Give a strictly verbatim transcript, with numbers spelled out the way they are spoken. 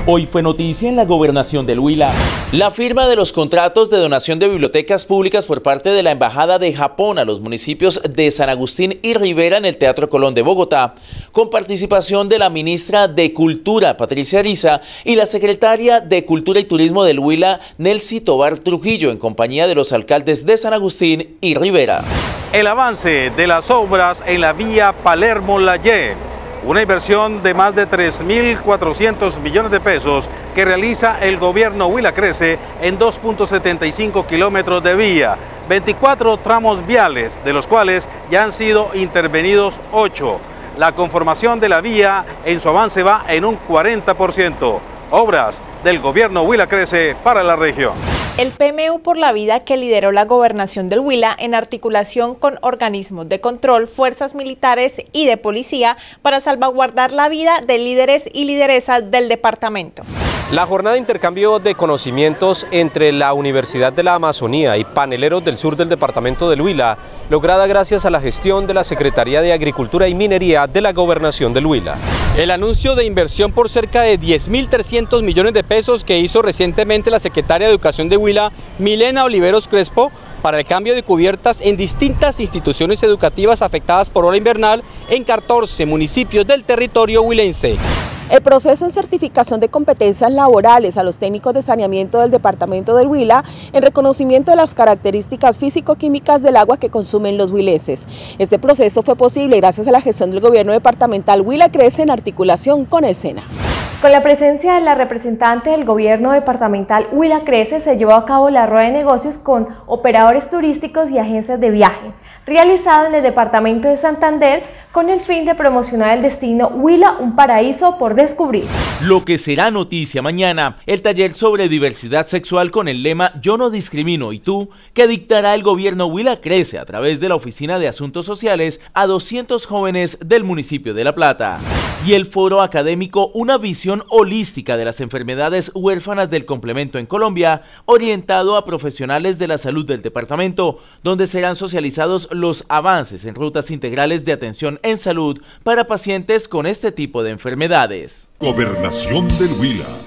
Hoy fue noticia en la gobernación del Huila la firma de los contratos de donación de bibliotecas públicas por parte de la Embajada de Japón a los municipios de San Agustín y Rivera en el Teatro Colón de Bogotá, con participación de la ministra de Cultura, Patricia Ariza, y la secretaria de Cultura y Turismo del Huila, Nelcy Tobar Trujillo, en compañía de los alcaldes de San Agustín y Rivera. El avance de las obras en la vía Palermo-Layé, una inversión de más de tres mil cuatrocientos millones de pesos que realiza el gobierno Huila Crece en dos punto setenta y cinco kilómetros de vía, veinticuatro tramos viales, de los cuales ya han sido intervenidos ocho. La conformación de la vía en su avance va en un cuarenta por ciento. Obras del gobierno Huila Crece para la región. El P M U por la Vida, que lideró la gobernación del Huila en articulación con organismos de control, fuerzas militares y de policía para salvaguardar la vida de líderes y lideresas del departamento. La jornada de intercambio de conocimientos entre la Universidad de la Amazonía y paneleros del sur del departamento del Huila, lograda gracias a la gestión de la Secretaría de Agricultura y Minería de la Gobernación del Huila. El anuncio de inversión por cerca de diez mil trescientos millones de pesos que hizo recientemente la secretaria de Educación de Huila, Milena Oliveros Crespo, para el cambio de cubiertas en distintas instituciones educativas afectadas por ola invernal en catorce municipios del territorio huilense. El proceso en certificación de competencias laborales a los técnicos de saneamiento del departamento del Huila en reconocimiento de las características físico-químicas del agua que consumen los huilenses. Este proceso fue posible gracias a la gestión del gobierno departamental Huila Crece en articulación con el SENA. Con la presencia de la representante del gobierno departamental Huila Crece, se llevó a cabo la rueda de negocios con operadores turísticos y agencias de viaje, realizado en el departamento de Santander, con el fin de promocionar el destino Huila, un paraíso por descubrir. Lo que será noticia mañana, el taller sobre diversidad sexual con el lema Yo no discrimino y tú, que dictará el gobierno Huila Crece a través de la Oficina de Asuntos Sociales a doscientos jóvenes del municipio de La Plata. Y el foro académico Una visión holística de las enfermedades huérfanas del complemento en Colombia, orientado a profesionales de la salud del departamento, donde serán socializados los avances en rutas integrales de atención en salud para pacientes con este tipo de enfermedades. Gobernación del Huila.